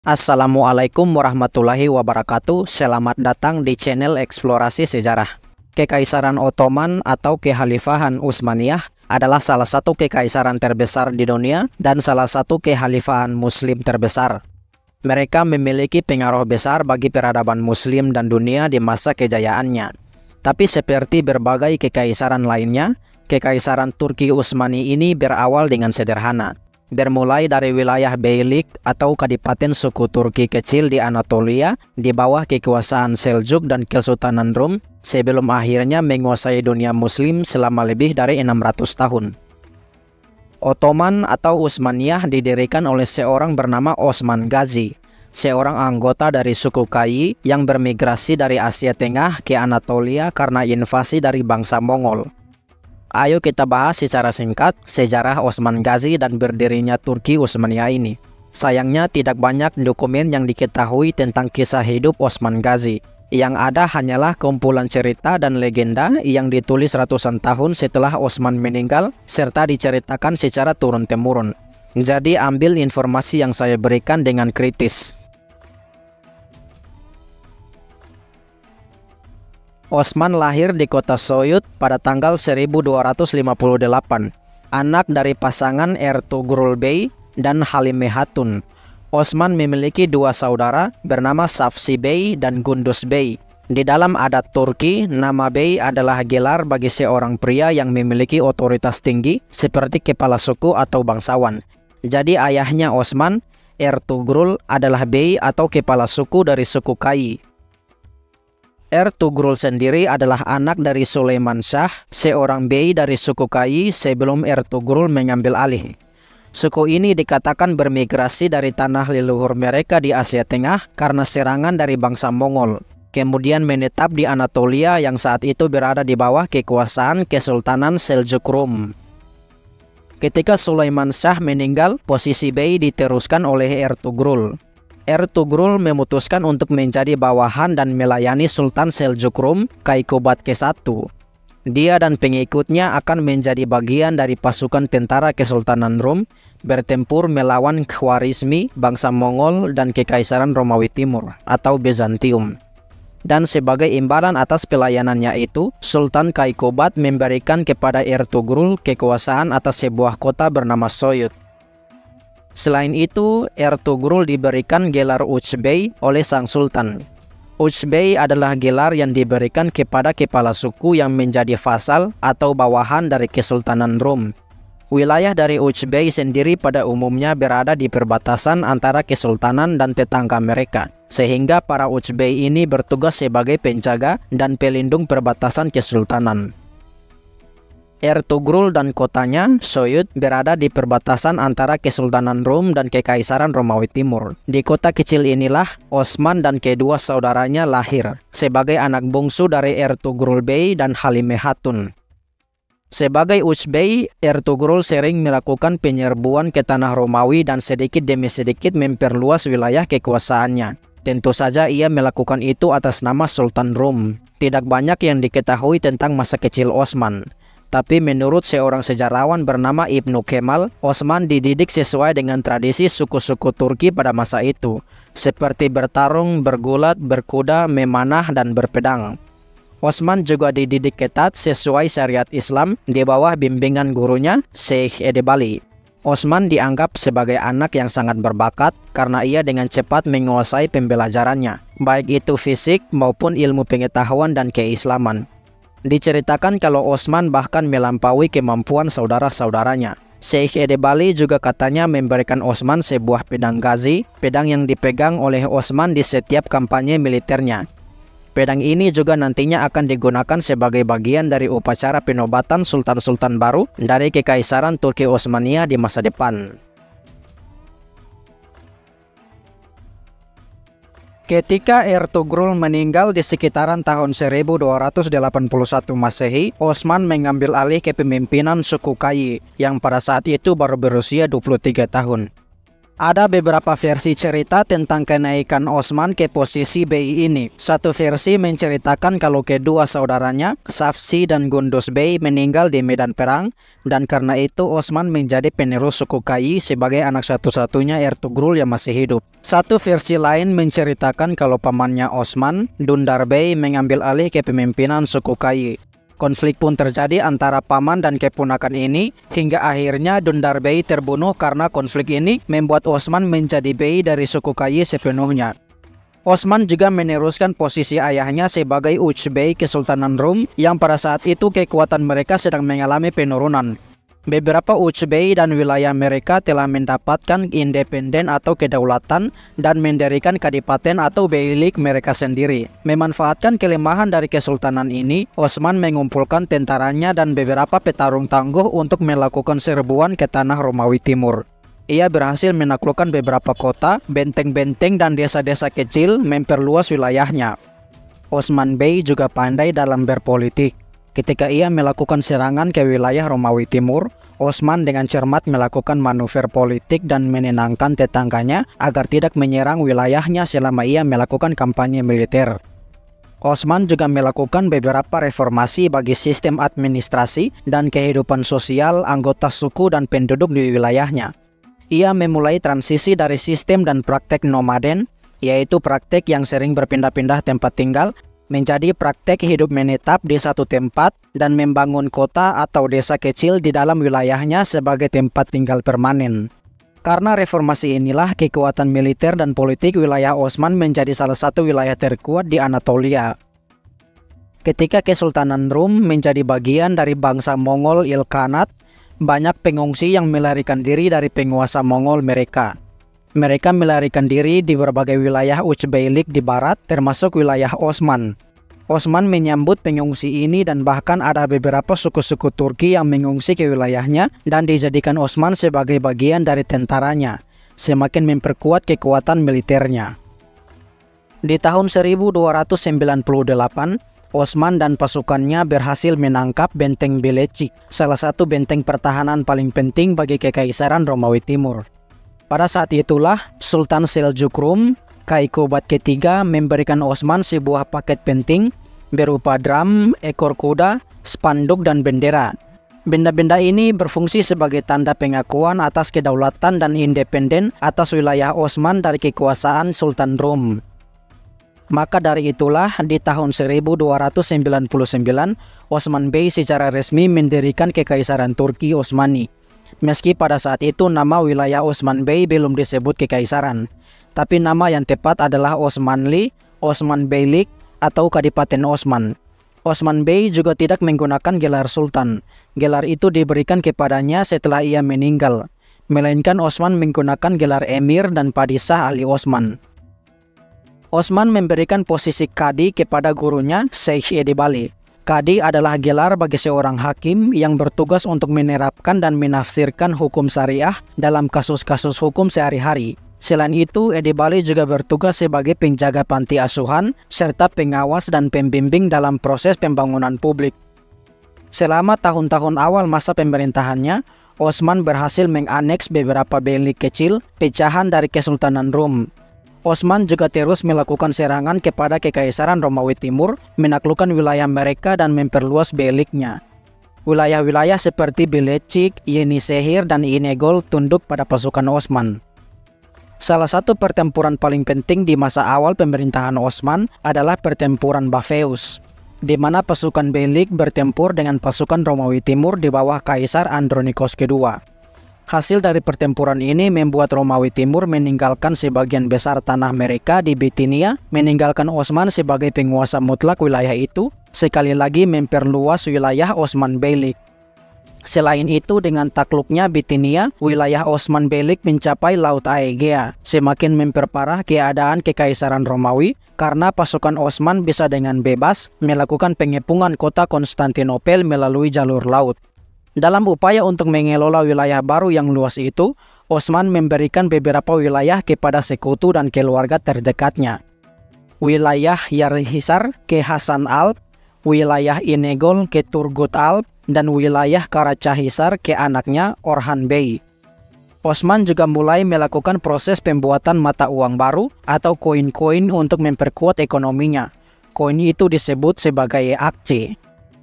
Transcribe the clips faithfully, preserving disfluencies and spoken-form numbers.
Assalamualaikum warahmatullahi wabarakatuh. Selamat datang di channel Eksplorasi Sejarah. Kekaisaran Ottoman atau Kekhalifahan Utsmaniyah adalah salah satu kekaisaran terbesar di dunia dan salah satu kekhalifahan muslim terbesar. Mereka memiliki pengaruh besar bagi peradaban muslim dan dunia di masa kejayaannya. Tapi seperti berbagai kekaisaran lainnya, Kekaisaran Turki Utsmani ini berawal dengan sederhana. Bermulai dari wilayah Beylik atau Kadipaten suku Turki kecil di Anatolia di bawah kekuasaan Seljuk dan Kesultanan Rum sebelum akhirnya menguasai dunia muslim selama lebih dari enam ratus tahun. Ottoman atau Utsmaniyah didirikan oleh seorang bernama Osman Gazi, seorang anggota dari suku Kayi yang bermigrasi dari Asia Tengah ke Anatolia karena invasi dari bangsa Mongol. Ayo kita bahas secara singkat sejarah Osman Gazi dan berdirinya Turki Utsmaniyah ini. Sayangnya tidak banyak dokumen yang diketahui tentang kisah hidup Osman Gazi. Yang ada hanyalah kumpulan cerita dan legenda yang ditulis ratusan tahun setelah Osman meninggal serta diceritakan secara turun-temurun. Jadi ambil informasi yang saya berikan dengan kritis. Osman lahir di kota Soyut pada tanggal seribu dua ratus lima puluh delapan, anak dari pasangan Ertugrul Bey dan Halime Hatun. Osman memiliki dua saudara bernama Safsi Bey dan Gunduz Bey. Di dalam adat Turki, nama Bey adalah gelar bagi seorang pria yang memiliki otoritas tinggi seperti kepala suku atau bangsawan. Jadi ayahnya Osman, Ertugrul, adalah Bey atau kepala suku dari suku Kayi. Ertugrul sendiri adalah anak dari Sulaiman Shah, seorang bey dari suku Kayi sebelum Ertugrul mengambil alih. Suku ini dikatakan bermigrasi dari tanah leluhur mereka di Asia Tengah karena serangan dari bangsa Mongol. Kemudian menetap di Anatolia yang saat itu berada di bawah kekuasaan Kesultanan Seljuk Rum. Ketika Sulaiman Shah meninggal, posisi bey diteruskan oleh Ertugrul. Ertugrul memutuskan untuk menjadi bawahan dan melayani Sultan Seljuk Rum, Kaykubat ke satu. Dia dan pengikutnya akan menjadi bagian dari pasukan tentara Kesultanan Rum bertempur melawan Khwarizmi, bangsa Mongol dan Kekaisaran Romawi Timur atau Bizantium. Dan sebagai imbalan atas pelayanannya itu, Sultan Kaykubat memberikan kepada Ertugrul kekuasaan atas sebuah kota bernama Soyut. Selain itu, Ertugrul diberikan gelar Utsbey oleh sang sultan. Utsbey adalah gelar yang diberikan kepada kepala suku yang menjadi vasal atau bawahan dari Kesultanan Rum. Wilayah dari Utsbey sendiri pada umumnya berada di perbatasan antara kesultanan dan tetangga mereka, sehingga para Utsbey ini bertugas sebagai penjaga dan pelindung perbatasan kesultanan. Ertugrul dan kotanya, Soyut, berada di perbatasan antara Kesultanan Rum dan Kekaisaran Romawi Timur. Di kota kecil inilah Osman dan kedua saudaranya lahir, sebagai anak bungsu dari Ertugrul Bey dan Halime Hatun. Sebagai Utsbey, Ertugrul sering melakukan penyerbuan ke tanah Romawi dan sedikit demi sedikit memperluas wilayah kekuasaannya. Tentu saja ia melakukan itu atas nama Sultan Rum. Tidak banyak yang diketahui tentang masa kecil Osman. Tapi menurut seorang sejarawan bernama Ibnu Kemal, Osman dididik sesuai dengan tradisi suku-suku Turki pada masa itu, seperti bertarung, bergulat, berkuda, memanah, dan berpedang. Osman juga dididik ketat sesuai syariat Islam di bawah bimbingan gurunya, Sheikh Edebali. Osman dianggap sebagai anak yang sangat berbakat karena ia dengan cepat menguasai pembelajarannya, baik itu fisik maupun ilmu pengetahuan dan keislaman. Diceritakan kalau Osman bahkan melampaui kemampuan saudara-saudaranya. Sheikh Edebali juga katanya memberikan Osman sebuah pedang Gazi, pedang yang dipegang oleh Osman di setiap kampanye militernya. Pedang ini juga nantinya akan digunakan sebagai bagian dari upacara penobatan sultan-sultan baru dari Kekaisaran Turki Utsmaniyah di masa depan. Ketika Ertugrul meninggal di sekitaran tahun seribu dua ratus delapan puluh satu Masehi, Osman mengambil alih kepemimpinan suku Kayi yang pada saat itu baru berusia dua puluh tiga tahun. Ada beberapa versi cerita tentang kenaikan Osman ke posisi Bey ini. Satu versi menceritakan kalau kedua saudaranya, Safsi dan Gunduz Bey, meninggal di medan perang, dan karena itu Osman menjadi penerus suku Kai sebagai anak satu-satunya Ertugrul yang masih hidup. Satu versi lain menceritakan kalau pamannya Osman, Dundar Bey, mengambil alih kepemimpinan suku Kai. Konflik pun terjadi antara paman dan keponakan ini, hingga akhirnya Dundar Bey terbunuh karena konflik ini membuat Osman menjadi Bey dari suku Kai sepenuhnya. Osman juga meneruskan posisi ayahnya sebagai Uch Bey Kesultanan Rum yang pada saat itu kekuatan mereka sedang mengalami penurunan. Beberapa Uch Bey dan wilayah mereka telah mendapatkan independen atau kedaulatan dan mendirikan kadipaten atau beylik mereka sendiri. Memanfaatkan kelemahan dari kesultanan ini, Osman mengumpulkan tentaranya dan beberapa petarung tangguh untuk melakukan serbuan ke tanah Romawi Timur. Ia berhasil menaklukkan beberapa kota, benteng-benteng dan desa-desa kecil, memperluas wilayahnya. Osman Bey juga pandai dalam berpolitik. Ketika ia melakukan serangan ke wilayah Romawi Timur, Osman dengan cermat melakukan manuver politik dan menenangkan tetangganya agar tidak menyerang wilayahnya selama ia melakukan kampanye militer. Osman juga melakukan beberapa reformasi bagi sistem administrasi dan kehidupan sosial anggota suku dan penduduk di wilayahnya. Ia memulai transisi dari sistem dan praktek nomaden, yaitu praktek yang sering berpindah-pindah tempat tinggal, menjadi praktek hidup menetap di satu tempat dan membangun kota atau desa kecil di dalam wilayahnya sebagai tempat tinggal permanen. Karena reformasi inilah kekuatan militer dan politik wilayah Osman menjadi salah satu wilayah terkuat di Anatolia. Ketika Kesultanan Rum menjadi bagian dari bangsa Mongol Ilkhanat, banyak pengungsi yang melarikan diri dari penguasa Mongol mereka. Mereka melarikan diri di berbagai wilayah Uch Beylik di barat, termasuk wilayah Osman. Osman menyambut pengungsi ini dan bahkan ada beberapa suku-suku Turki yang mengungsi ke wilayahnya dan dijadikan Osman sebagai bagian dari tentaranya, semakin memperkuat kekuatan militernya. Di tahun seribu dua ratus sembilan puluh delapan, Osman dan pasukannya berhasil menangkap benteng Bilecik, salah satu benteng pertahanan paling penting bagi Kekaisaran Romawi Timur. Pada saat itulah Sultan Seljuk Rum, Kaikubad ketiga, memberikan Osman sebuah paket penting berupa drum, ekor kuda, spanduk, dan bendera. Benda-benda ini berfungsi sebagai tanda pengakuan atas kedaulatan dan independen atas wilayah Osman dari kekuasaan Sultan Rum. Maka dari itulah di tahun seribu dua ratus sembilan puluh sembilan, Osman Bey secara resmi mendirikan Kekaisaran Turki Osmani. Meski pada saat itu nama wilayah Osman Bey belum disebut kekaisaran, tapi nama yang tepat adalah Osmanli, Osman Beylik, atau Kadipaten Osman. Osman Bey juga tidak menggunakan gelar sultan. Gelar itu diberikan kepadanya setelah ia meninggal, melainkan Osman menggunakan gelar emir dan padisah Ali Osman. Osman memberikan posisi kadi kepada gurunya Sheikh Edebali. Kadi adalah gelar bagi seorang hakim yang bertugas untuk menerapkan dan menafsirkan hukum syariah dalam kasus-kasus hukum sehari-hari. Selain itu, Edebali juga bertugas sebagai penjaga panti asuhan serta pengawas dan pembimbing dalam proses pembangunan publik. Selama tahun-tahun awal masa pemerintahannya, Osman berhasil menganeks beberapa beylik kecil pecahan dari Kesultanan Rum. Osman juga terus melakukan serangan kepada Kekaisaran Romawi Timur, menaklukkan wilayah mereka dan memperluas beyliknya. Wilayah-wilayah seperti Bilecik, Yenisehir, dan Inegol tunduk pada pasukan Osman. Salah satu pertempuran paling penting di masa awal pemerintahan Osman adalah pertempuran Bafeus, di mana pasukan beylik bertempur dengan pasukan Romawi Timur di bawah Kaisar Andronikos kedua. Hasil dari pertempuran ini membuat Romawi Timur meninggalkan sebagian besar tanah mereka di Bitinia, meninggalkan Osman sebagai penguasa mutlak wilayah itu, sekali lagi memperluas wilayah Osman Beylik. Selain itu, dengan takluknya Bitinia, wilayah Osman Beylik mencapai Laut Aegea, semakin memperparah keadaan Kekaisaran Romawi karena pasukan Osman bisa dengan bebas melakukan pengepungan kota Konstantinopel melalui jalur laut. Dalam upaya untuk mengelola wilayah baru yang luas itu, Osman memberikan beberapa wilayah kepada sekutu dan keluarga terdekatnya. Wilayah Yarhisar ke Hasan Alp, wilayah Inegol ke Turgut Alp, dan wilayah Karacahisar ke anaknya Orhan Bey. Osman juga mulai melakukan proses pembuatan mata uang baru atau koin-koin untuk memperkuat ekonominya. Koin itu disebut sebagai akçe.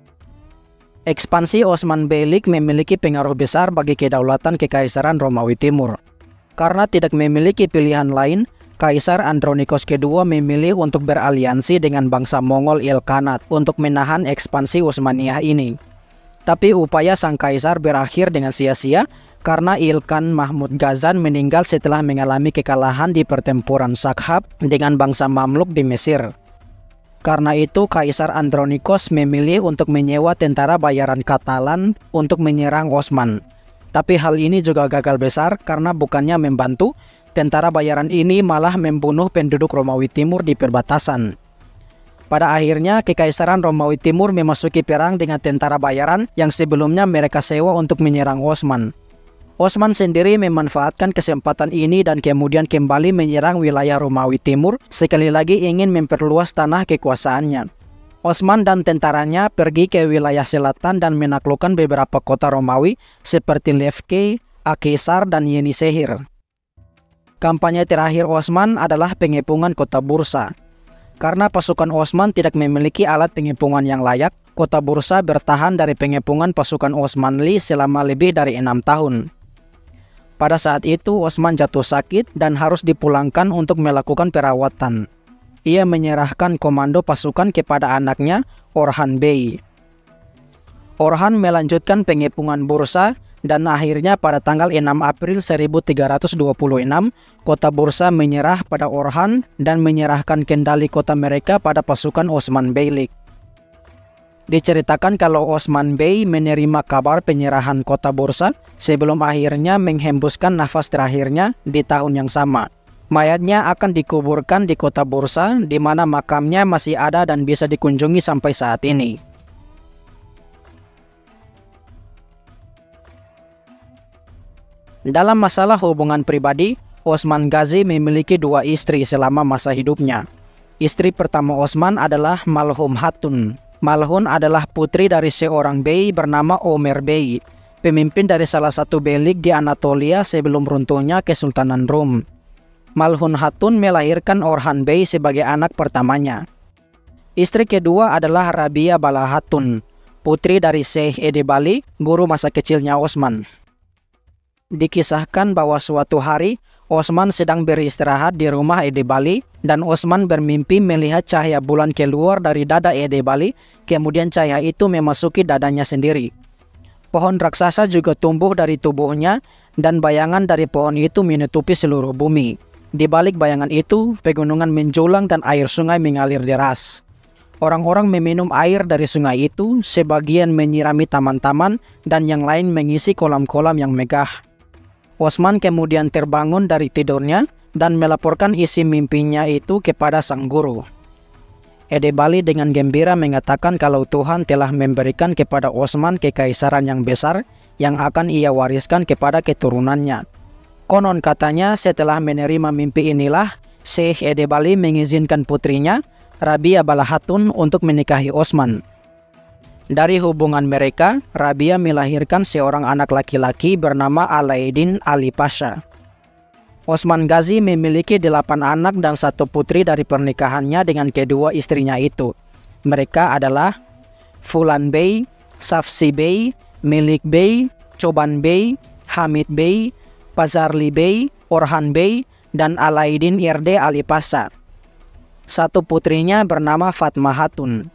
Ekspansi Osman Beylik memiliki pengaruh besar bagi kedaulatan Kekaisaran Romawi Timur. Karena tidak memiliki pilihan lain, Kaisar Andronikos kedua memilih untuk beraliansi dengan bangsa Mongol Ilkhanate untuk menahan ekspansi Utsmaniyah ini. Tapi upaya sang kaisar berakhir dengan sia-sia karena Ilkhan Mahmud Ghazan meninggal setelah mengalami kekalahan di pertempuran Sakhab dengan bangsa Mamluk di Mesir. Karena itu Kaisar Andronikos memilih untuk menyewa tentara bayaran Katalan untuk menyerang Osman. Tapi hal ini juga gagal besar karena bukannya membantu, tentara bayaran ini malah membunuh penduduk Romawi Timur di perbatasan. Pada akhirnya Kekaisaran Romawi Timur memasuki perang dengan tentara bayaran yang sebelumnya mereka sewa untuk menyerang Osman. Osman sendiri memanfaatkan kesempatan ini dan kemudian kembali menyerang wilayah Romawi Timur, sekali lagi ingin memperluas tanah kekuasaannya. Osman dan tentaranya pergi ke wilayah selatan dan menaklukkan beberapa kota Romawi seperti Lefke, Akhisar, dan Yenisehir. Kampanye terakhir Osman adalah pengepungan kota Bursa. Karena pasukan Osman tidak memiliki alat pengepungan yang layak, kota Bursa bertahan dari pengepungan pasukan Osmanli selama lebih dari enam tahun. Pada saat itu Osman jatuh sakit dan harus dipulangkan untuk melakukan perawatan. Ia menyerahkan komando pasukan kepada anaknya, Orhan Bey. Orhan melanjutkan pengepungan Bursa dan akhirnya pada tanggal enam April seribu tiga ratus dua puluh enam, kota Bursa menyerah pada Orhan dan menyerahkan kendali kota mereka pada pasukan Osman Beylik. Diceritakan kalau Osman Bey menerima kabar penyerahan kota Bursa sebelum akhirnya menghembuskan nafas terakhirnya di tahun yang sama. Mayatnya akan dikuburkan di kota Bursa, di mana makamnya masih ada dan bisa dikunjungi sampai saat ini. Dalam masalah hubungan pribadi, Osman Ghazi memiliki dua istri selama masa hidupnya. Istri pertama Osman adalah Malhun Hatun. Malhun adalah putri dari seorang bey bernama Omer Bey, pemimpin dari salah satu beylik di Anatolia sebelum runtuhnya Kesultanan Rum. Malhun Hatun melahirkan Orhan Bey sebagai anak pertamanya. Istri kedua adalah Rabia Bala Hatun, putri dari Syekh Edebali, guru masa kecilnya Osman. Dikisahkan bahwa suatu hari Osman sedang beristirahat di rumah Edebali dan Osman bermimpi melihat cahaya bulan keluar dari dada Edebali, kemudian cahaya itu memasuki dadanya sendiri. Pohon raksasa juga tumbuh dari tubuhnya dan bayangan dari pohon itu menutupi seluruh bumi. Di balik bayangan itu, pegunungan menjulang dan air sungai mengalir deras. Orang-orang meminum air dari sungai itu, sebagian menyirami taman-taman dan yang lain mengisi kolam-kolam yang megah. Osman kemudian terbangun dari tidurnya dan melaporkan isi mimpinya itu kepada sang guru. Edebali dengan gembira mengatakan kalau Tuhan telah memberikan kepada Osman kekaisaran yang besar yang akan ia wariskan kepada keturunannya. Konon katanya setelah menerima mimpi inilah Syekh Edebali mengizinkan putrinya, Rabia Bala Hatun, untuk menikahi Osman. Dari hubungan mereka, Rabia melahirkan seorang anak laki-laki bernama Alaiddin Ali Pasha. Osman Ghazi memiliki delapan anak dan satu putri dari pernikahannya dengan kedua istrinya itu. Mereka adalah Fulan Bey, Safsi Bey, Melik Bey, Choban Bey, Hamid Bey, Pazarli Bey, Orhan Bey, dan Alaiddin Erde Ali Pasha. Satu putrinya bernama Fatmah Hatun.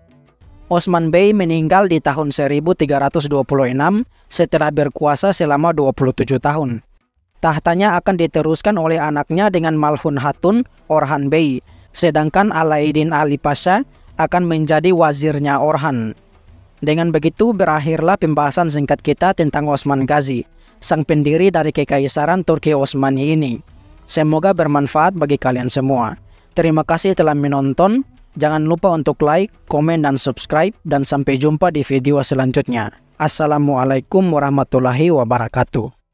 Osman Bey meninggal di tahun seribu tiga ratus dua puluh enam setelah berkuasa selama dua puluh tujuh tahun. Tahtanya akan diteruskan oleh anaknya dengan Malhun Hatun, Orhan Bey, sedangkan Alaiddin Ali Pasha akan menjadi wazirnya Orhan. Dengan begitu berakhirlah pembahasan singkat kita tentang Osman Ghazi, sang pendiri dari Kekaisaran Turki Osmani ini. Semoga bermanfaat bagi kalian semua. Terima kasih telah menonton. Jangan lupa untuk like, komen, dan subscribe. Dan sampai jumpa di video selanjutnya. Assalamualaikum warahmatullahi wabarakatuh.